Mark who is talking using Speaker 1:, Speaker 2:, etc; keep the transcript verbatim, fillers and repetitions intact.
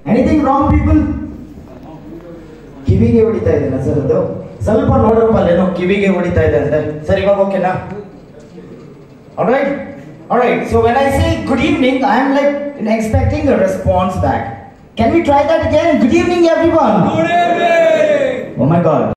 Speaker 1: Anything wrong, people? ಕಿವಿಗೆ ಹೊಡಿತಾ ಇದ್ದೇನೆ ಸರ್ ಅದು ಸ್ವಲ್ಪ ನೋಡಪ್ಪ ಅಲ್ಲೇನೋ ಕಿವಿಗೆ ಹೊಡಿತಾ ಇದೆ ಅಂತ ಸರ್ ಇವಾಗ ಓಕೆನಾ alright alright so when I say good evening I am like expecting a response back. Can we try that again? Good evening everyone.
Speaker 2: Good evening.
Speaker 1: Oh my god.